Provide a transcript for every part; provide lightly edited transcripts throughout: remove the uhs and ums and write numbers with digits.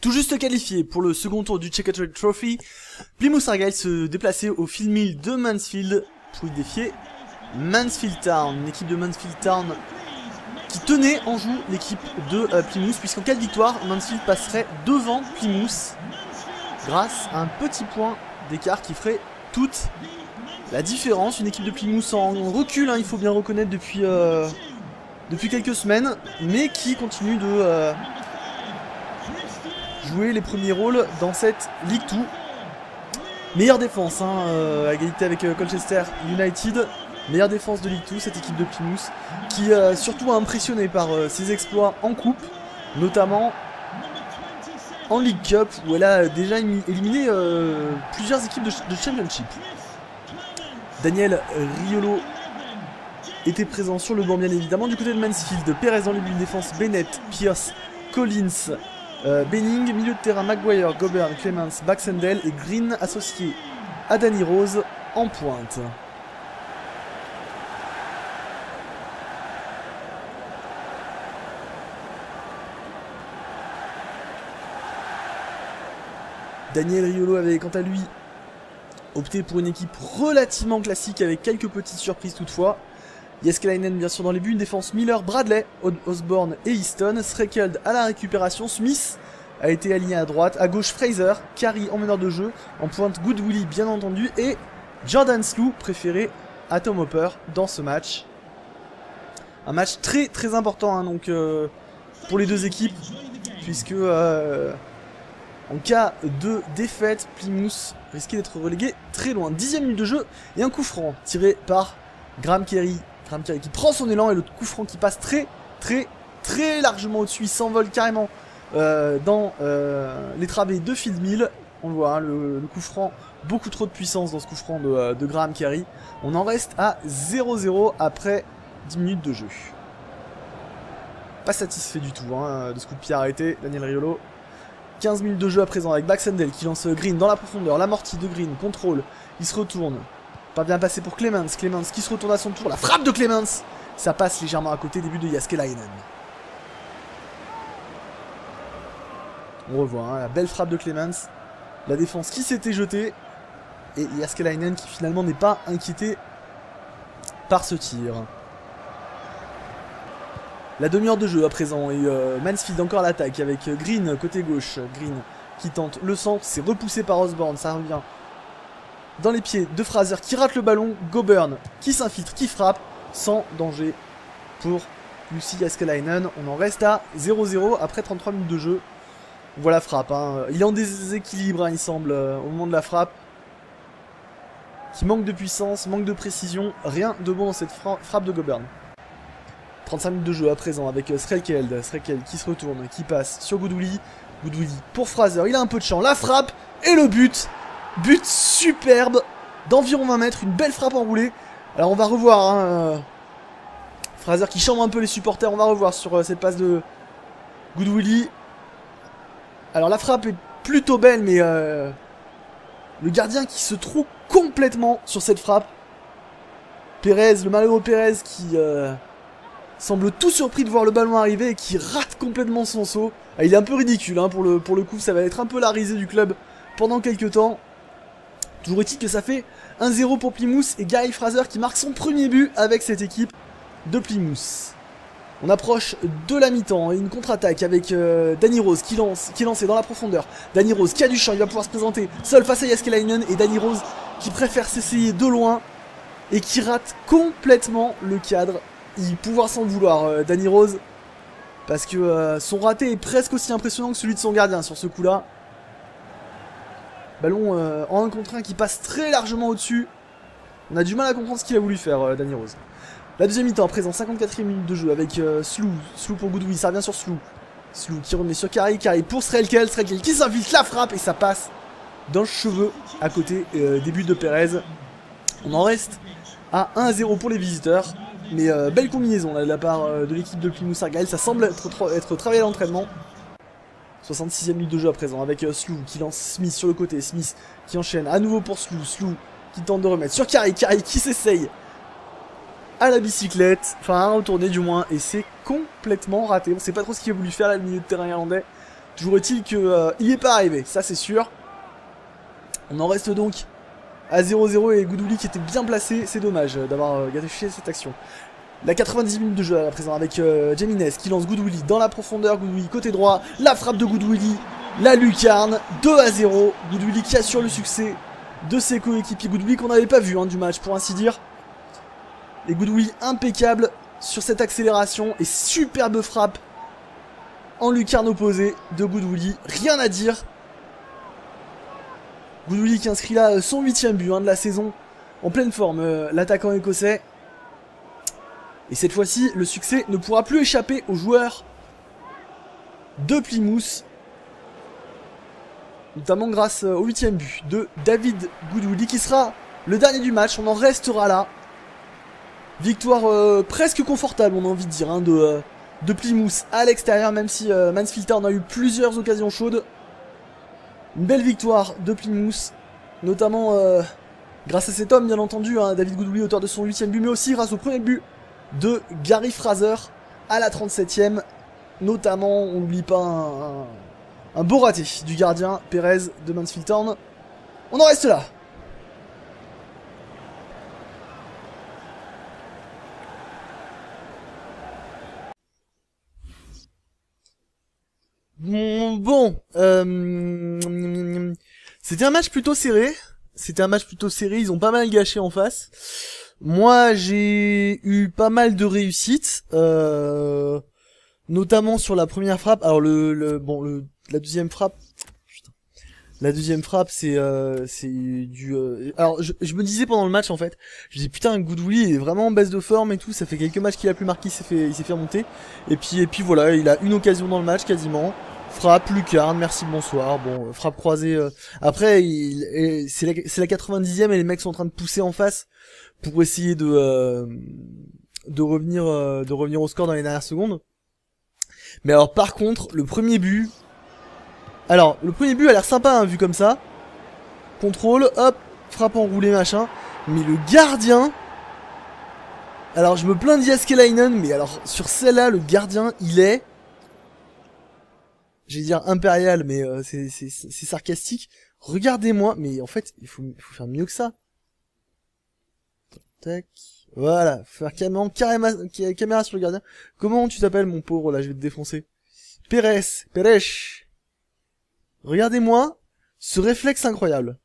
Tout juste qualifié pour le second tour du Checkatrade Trophy, Plymouth Argyle se déplaçait au Field Mill de Mansfield pour y défier Mansfield Town, une équipe de Mansfield Town qui tenait en joue l'équipe de Plymouth, puisqu'en cas de victoire, Mansfield passerait devant Plymouth grâce à un petit point d'écart qui ferait toute la différence. Une équipe de Plymouth en recul, hein, il faut bien reconnaître, depuis quelques semaines, mais qui continue de jouer les premiers rôles dans cette League 2. Meilleure défense, hein, à égalité avec Colchester United. Meilleure défense de League 2, cette équipe de Plymouth, qui surtout a impressionné par ses exploits en coupe, notamment en League Cup, où elle a déjà éliminé plusieurs équipes de Championship. Daniel Riolo était présent sur le banc, bien évidemment. Du côté de Mansfield, Perez dans les buts de défense, Bennett, Pierce, Collins, Benning, milieu de terrain, Maguire, Gobern, Clemens, Baxendale et Green associé à Danny Rose en pointe. Daniel Riolo avait quant à lui opté pour une équipe relativement classique avec quelques petites surprises toutefois. Jeskelainen bien sûr dans les buts, une défense Miller, Bradley, Osborne et Easton, Strekeld à la récupération, Smith a été aligné à droite, à gauche Fraser, Carey en meneur de jeu, en pointe Good Willie bien entendu, et Jordan Slew préféré à Tom Hopper dans ce match. Un match très très important, hein, donc pour les deux équipes, puisque en cas de défaite, Plymouth risquait d'être relégué très loin. 10e minute de jeu et un coup franc tiré par Graham Carey. Graham Carey qui prend son élan et le coup franc qui passe très largement au-dessus. Il s'envole carrément dans les travées de Field Mill. On le voit, hein, le coup franc, beaucoup trop de puissance dans ce coup franc de Graham Carey. On en reste à 0-0 après 10 minutes de jeu. Pas satisfait du tout, hein, de ce coup de pied arrêté, Daniel Riolo. 15 minutes de jeu à présent avec Baxendale qui lance Green dans la profondeur, l'amorti de Green, contrôle, il se retourne, pas bien passé pour Clemens, Clemens qui se retourne à son tour, la frappe de Clemens, ça passe légèrement à côté, début de Jeskelainen. On revoit, hein, la belle frappe de Clemens, la défense qui s'était jetée, et Jeskelainen qui finalement n'est pas inquiété par ce tir. La demi-heure de jeu à présent et Mansfield encore à l'attaque avec Green côté gauche. Green qui tente le centre, c'est repoussé par Osborne, ça revient dans les pieds de Fraser qui rate le ballon. Gobern qui s'infiltre, qui frappe sans danger pour Lucy Jeskelainen. On en reste à 0-0 après 33 minutes de jeu. On voit la frappe, hein. Il est en déséquilibre, hein, il semble, au moment de la frappe. Qui manque de puissance, manque de précision, rien de bon dans cette frappe de Gobern. 35 minutes de jeu à présent avec Strekeld qui se retourne, qui passe sur Good Willie pour Fraser, il a un peu de champ, la frappe et le but superbe d'environ 20 mètres, une belle frappe enroulée. Alors on va revoir, hein, Fraser qui chambre un peu les supporters, on va revoir sur cette passe de Good Willie. Alors la frappe est plutôt belle, mais le gardien qui se trouve complètement sur cette frappe. Perez, le malheureux Perez qui semble tout surpris de voir le ballon arriver et qui rate complètement son saut. Ah, il est un peu ridicule, hein, pour le coup, ça va être un peu la risée du club pendant quelques temps. Toujours est-il que ça fait 1-0 pour Plymouth et Guy Fraser qui marque son premier but avec cette équipe de Plymouth. On approche de la mi-temps et une contre-attaque avec Danny Rose qui est lancé dans la profondeur. Danny Rose qui a du champ, il va pouvoir se présenter seul face à Jeskelainen et Danny Rose qui préfère s'essayer de loin et qui rate complètement le cadre. Il pouvoir s'en vouloir, Danny Rose, parce que son raté est presque aussi impressionnant que celui de son gardien sur ce coup-là. Ballon en 1 contre 1 qui passe très largement au-dessus. On a du mal à comprendre ce qu'il a voulu faire, Danny Rose. La deuxième mi-temps, à présent, 54e minute de jeu avec Slew pour Good Willie, ça revient sur Slew. Slew qui remet sur Carey pour Strekeld qui s'infiltre, la frappe et ça passe dans le cheveu à côté des buts de Perez. On en reste à 1-0 pour les visiteurs. Mais belle combinaison là, de la part de l'équipe de Plymouth Argyle, ça semble être travaillé à l'entraînement. 66e minute de jeu à présent avec Slew qui lance Smith sur le côté, Smith qui enchaîne à nouveau pour Slew, Slew qui tente de remettre sur Carey qui s'essaye à la bicyclette, enfin à retourner du moins, et c'est complètement raté. On sait pas trop ce qu'il a voulu faire là, le milieu de terrain irlandais. Toujours est-il que il est pas arrivé, ça c'est sûr. On en reste donc à 0-0 et Goudouli qui était bien placé, c'est dommage d'avoir gâché cette action. La 90 minutes de jeu à présent avec Jiménez qui lance Goudouli dans la profondeur, Goudouli côté droit, la frappe de Goudouli, la lucarne, 2-0, Goudouli qui assure le succès de ses coéquipiers, Goudouli qu'on n'avait pas vu du match pour ainsi dire. Et Goudouli impeccable sur cette accélération et superbe frappe en lucarne opposée de Goudouli, rien à dire. Goudouli qui inscrit là son 8ème but de la saison, en pleine forme, l'attaquant écossais. Et cette fois-ci, le succès ne pourra plus échapper aux joueurs de Plymouth. Notamment grâce au 8ème but de David Goudouli qui sera le dernier du match, on en restera là. Victoire presque confortable, on a envie de dire, de Plymouth à l'extérieur, même si Mansfield Town a eu plusieurs occasions chaudes. Une belle victoire de Plymouth, notamment grâce à cet homme bien entendu, David Goudouli, auteur de son 8ème but, mais aussi grâce au premier but de Gary Fraser à la 37ème. Notamment, on n'oublie pas un beau raté du gardien Perez de Mansfield Town. On en reste là. Bon, c'était un match plutôt serré. Ils ont pas mal gâché en face. Moi, j'ai eu pas mal de réussites, notamment sur la première frappe. Alors la deuxième frappe, putain. La deuxième frappe, c'est du. Alors, je me disais pendant le match en fait, je disais putain, Goudouli est vraiment en baisse de forme et tout. Ça fait quelques matchs qu'il a plus marqué, il s'est fait remonter. Et puis voilà, il a une occasion dans le match quasiment. Frappe, lucarne, merci, bonsoir. Bon, frappe croisée. Après, c'est la 90e et les mecs sont en train de pousser en face pour essayer de revenir au score dans les dernières secondes. Mais alors par contre, le premier but a l'air sympa vu comme ça. Contrôle, hop, frappe enroulée machin. Mais le gardien, alors je me plains d'Jääskeläinen, mais alors sur celle-là, le gardien, il est, j'allais dire impérial, mais c'est sarcastique. Regardez-moi, mais en fait, il faut faire mieux que ça. Tac. Voilà, faire caméra sur le gardien. Comment tu t'appelles mon pauvre là, je vais te défoncer. Perez. Regardez-moi ce réflexe incroyable.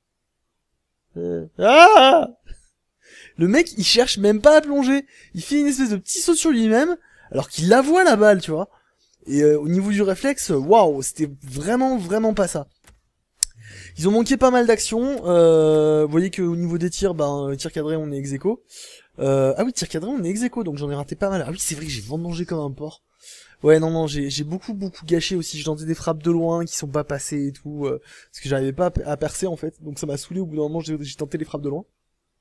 Ah, le mec, il cherche même pas à plonger. Il fait une espèce de petit saut sur lui-même alors qu'il la voit la balle, tu vois. Et au niveau du réflexe, waouh, c'était vraiment pas ça. Ils ont manqué pas mal d'actions. Vous voyez qu'au niveau des tirs, tir cadré, on est ex-aequo. Ah oui, tir cadré, on est ex-aequo, donc j'en ai raté pas mal. Ah oui, c'est vrai que j'ai vendangé comme un porc. Ouais, non, j'ai beaucoup gâché aussi. Je tentais des frappes de loin qui sont pas passées et tout, parce que j'arrivais pas à percer en fait. Donc ça m'a saoulé. Au bout d'un moment, j'ai tenté les frappes de loin.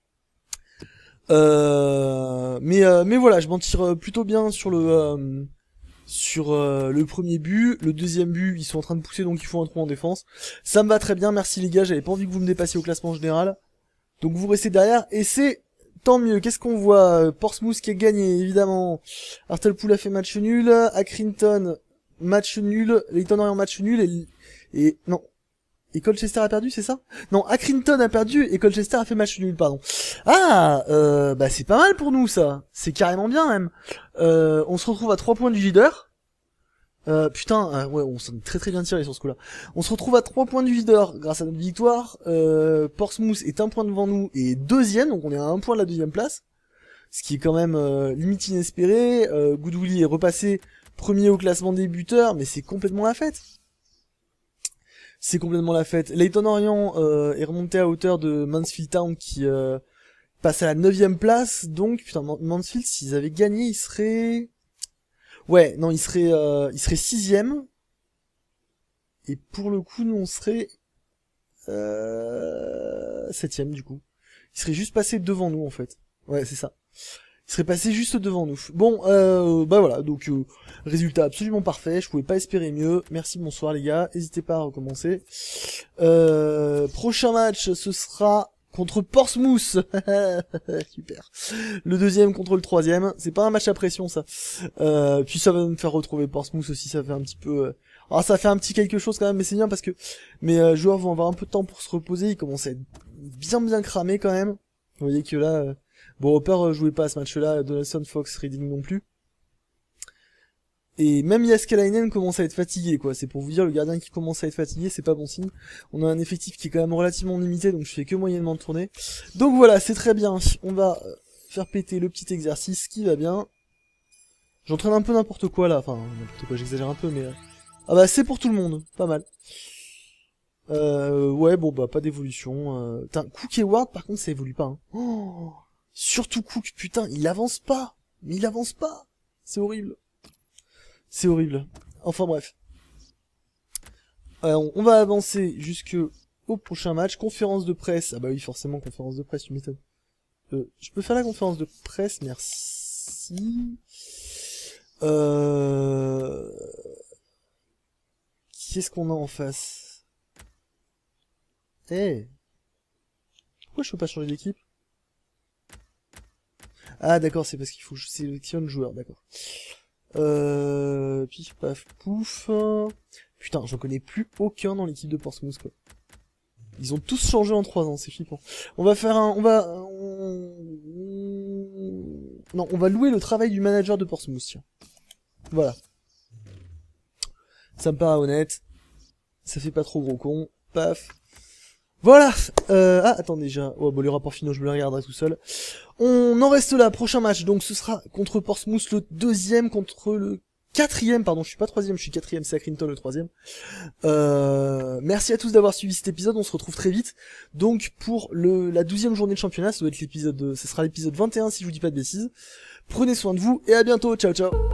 Mais voilà, je m'en tire plutôt bien sur le premier but. Le deuxième but, ils sont en train de pousser, donc il faut un trou en défense. Ça me va très bien, merci les gars, j'avais pas envie que vous me dépassiez au classement général. Donc vous restez derrière, et c'est tant mieux. Qu'est-ce qu'on voit? Portsmouth qui a gagné, évidemment. Hartlepool a fait match nul, Accrington match nul, Leyton Orient match nul, et non. Et Colchester a perdu, c'est ça? Non, Accrington a perdu et Colchester a fait match nul, pardon. Ah, c'est pas mal pour nous ça. C'est carrément bien même. On se retrouve à 3 points du leader. Ouais, on s'en est très bien tiré sur ce coup-là. On se retrouve à 3 points du leader grâce à notre victoire. Portsmouth est 1 point devant nous et deuxième, donc on est à 1 point de la deuxième place. Ce qui est quand même limite inespéré. Goudouli est repassé premier au classement des buteurs, mais c'est complètement la fête. C'est complètement la fête. Leyton Orient est remonté à hauteur de Mansfield Town qui passe à la 9ème place. Donc, putain, Mansfield, s'ils avaient gagné, ils seraient... Ouais, non, ils seraient 6ème. Et pour le coup, nous, on serait 7ème, du coup. Ils seraient juste passés devant nous, en fait. Ouais, c'est ça. Il serait passé juste devant nous. Bon, voilà, donc résultat absolument parfait, je pouvais pas espérer mieux. Merci, bonsoir les gars, n'hésitez pas à recommencer. Prochain match, ce sera contre Portsmouth. Super. Le deuxième contre le troisième, c'est pas un match à pression ça. Puis ça va me faire retrouver Portsmouth aussi, ça fait un petit peu... Alors ça fait un petit quelque chose quand même, mais c'est bien parce que mes joueurs vont avoir un peu de temps pour se reposer, ils commencent à être bien cramés quand même. Vous voyez que là, bon, Hopper jouait pas à ce match-là, Donaldson, Fox, Reading non plus. Et même Jääskeläinen commence à être fatigué, quoi. C'est pour vous dire, le gardien qui commence à être fatigué, c'est pas bon signe. On a un effectif qui est quand même relativement limité, donc je fais que moyennement tourner. Donc voilà, c'est très bien. On va faire péter le petit exercice qui va bien. J'entraîne un peu n'importe quoi là, enfin n'importe quoi, j'exagère un peu, mais ah bah c'est pour tout le monde, pas mal. Ouais, bon bah pas d'évolution. Putain, Cook et Ward par contre ça évolue pas. Hein. Oh, surtout Cook, putain, il avance pas, mais il avance pas. C'est horrible. C'est horrible. Enfin bref. On va avancer jusqu'au prochain match. Conférence de presse. Ah bah oui, forcément, conférence de presse, tu m'étonnes. Je peux faire la conférence de presse, merci. Qu'est-ce qu'on a en face? Eh, pourquoi je peux pas changer d'équipe? Ah d'accord, c'est parce qu'il faut que je sélectionne joueur, d'accord. Pif paf pouf. Putain, j'en connais plus aucun dans l'équipe de Portsmouth quoi. Ils ont tous changé en 3 ans, c'est flippant. On va faire un... Non, on va louer le travail du manager de Portsmouth, tiens. Voilà. Ça me paraît honnête. Ça fait pas trop gros con. Paf. Voilà. Ah, attends déjà. Oh, bon, les rapports finaux, je me les regarderai tout seul. On en reste là. Prochain match. Donc, ce sera contre Portsmouth, le 2e contre le 4e. Pardon, je suis pas 3e, je suis 4e. C'est Accrington le 3e. Merci à tous d'avoir suivi cet épisode. On se retrouve très vite. Donc, pour la 12e journée de championnat, ça doit être l'épisode, ce sera l'épisode 21 si je vous dis pas de bêtises. Prenez soin de vous et à bientôt. Ciao, ciao.